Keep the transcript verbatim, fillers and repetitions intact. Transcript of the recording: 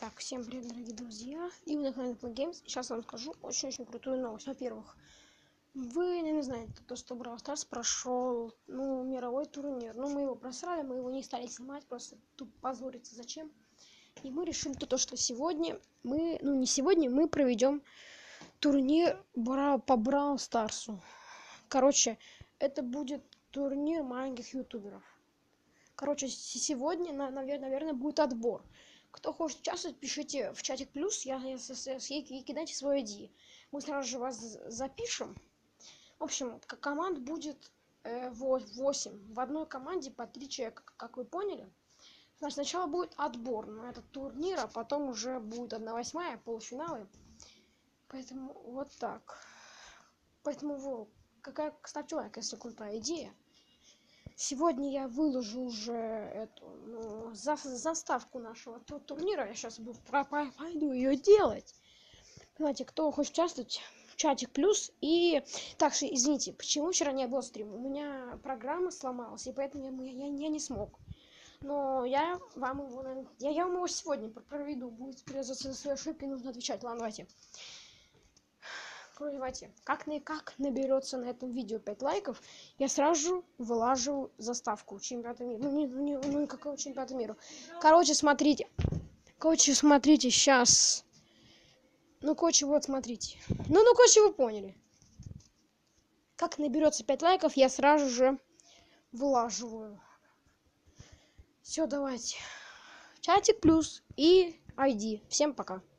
Итак, всем привет, дорогие друзья! И вы на канале Play Games. Сейчас я вам скажу очень-очень крутую новость. Во-первых, вы, наверное, знаете, то, что Brawl Stars прошел, ну, мировой турнир. Ну, мы его просрали, мы его не стали снимать, просто тут позориться зачем. И мы решили то, что сегодня мы, ну, не сегодня, мы проведем турнир по Brawl Stars. Короче, это будет турнир маленьких ютуберов. Короче, сегодня, наверное, будет отбор. Кто хочет участвовать, пишите в чатик плюс, я, я, я, и кидайте свой ай ди. Мы сразу же вас запишем. В общем, команд будет э, восемь. В одной команде по три человека, как вы поняли. Значит, сначала будет отбор на этот турнир, а потом уже будет одна восьмая, полуфиналы. Поэтому вот так. Поэтому вот, какая, ставьте лайк, если крутая идея. Сегодня я выложу уже эту ну, за, заставку нашего турнира. Я сейчас буду, пойду ее делать. Понимаете, кто хочет участвовать, в чатик плюс. И так что, извините, почему вчера не было стрима? У меня программа сломалась, и поэтому я, я, я не смог. Но я вам его, я, я вам его сегодня проведу. Будет за свои ошибки, нужно отвечать. Ладно, давайте. Давайте. Как, как наберется на этом видео пять лайков, я сразу же вылаживаю заставку чемпионата мира. Ну, не, не, ну какого чемпионата мира? Короче, смотрите. Короче, смотрите, сейчас. Ну, короче, вот, смотрите. Ну, ну, короче, вы поняли. Как наберется пять лайков, я сразу же вылаживаю. Все, давайте. Чатик плюс и ай ди. Всем пока.